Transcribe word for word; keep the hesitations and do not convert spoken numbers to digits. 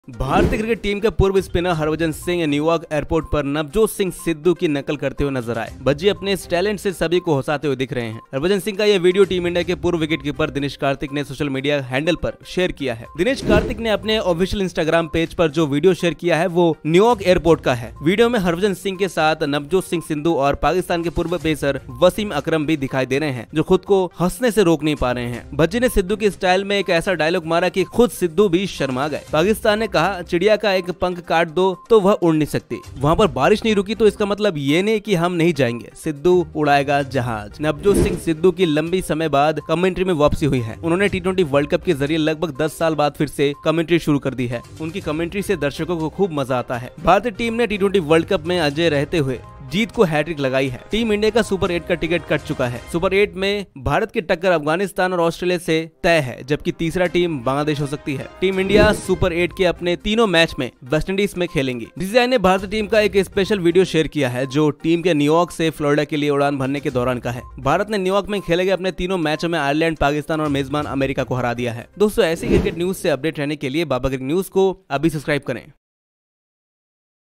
भारतीय cricket team के पूर्व spinner Harbhajan Singh New York airport पर नवजोत सिंह सिद्धू की नकल करते हुए नजर आए। भज्जी अपने इस टैलेंट से सभी को हंसाते हुए दिख रहे हैं। हरभजन सिंह का यह वीडियो टीम इंडिया के पूर्व विकेटकीपर दिनेश कार्तिक ने सोशल मीडिया हैंडल पर शेयर किया है। दिनेश कार्तिक ने अपने ऑफिशियल इंस्टाग्राम पेज पर जो वीडियो शेयर किया है वो न्यूयॉर्क एयरपोर्ट का है। वीडियो में हरभजन सिंह के साथ नवजोत सिंह सिद्धू और पाकिस्तान के पूर्व पेसर वसीम अकरम भी दिखाई दे रहे हैं, जो खुद को हंसने से रोक नहीं पा रहे हैं। भज्जी ने सिद्धू के स्टाइल में एक ऐसा डायलॉग मारा कि खुद सिद्धू भी शर्मा गए। पाकिस्तान ने कहा, चिड़िया का एक पंख काट दो तो वह उड़ नहीं सकती। वहाँ पर बारिश नहीं रुकी तो इसका मतलब ये नहीं कि हम नहीं जाएंगे, सिद्धू उड़ाएगा जहाज। नवजोत सिंह सिद्धू की लंबी समय बाद कमेंट्री में वापसी हुई है। उन्होंने टी ट्वेंटी वर्ल्ड कप के जरिए लगभग दस साल बाद फिर से कमेंट्री शुरू कर दी है। उनकी कमेंट्री से दर्शकों को खूब मजा आता है। भारतीय टीम ने टी ट्वेंटी वर्ल्ड कप में अजय रहते हुए जीत को हैट्रिक लगाई है। टीम इंडिया का सुपर एट का टिकट कट चुका है। सुपर एट में भारत की टक्कर अफगानिस्तान और ऑस्ट्रेलिया से तय है, जबकि तीसरा टीम बांग्लादेश हो सकती है। टीम इंडिया सुपर एट के अपने तीनों मैच में वेस्टइंडीज में खेलेंगी। बीसीसीआई ने भारतीय टीम का एक स्पेशल वीडियो शेयर किया है, जो टीम के न्यूयॉर्क से फ्लोरिडा के लिए उड़ान भरने के दौरान का है। भारत ने न्यूयॉर्क में खेले गए अपने तीनों मैचों में आयरलैंड, पाकिस्तान और मेजबान अमेरिका को हरा दिया है। दोस्तों, ऐसी क्रिकेट न्यूज से अपडेट रहने के लिए बाबा क्रिकेट न्यूज को अभी सब्सक्राइब करें।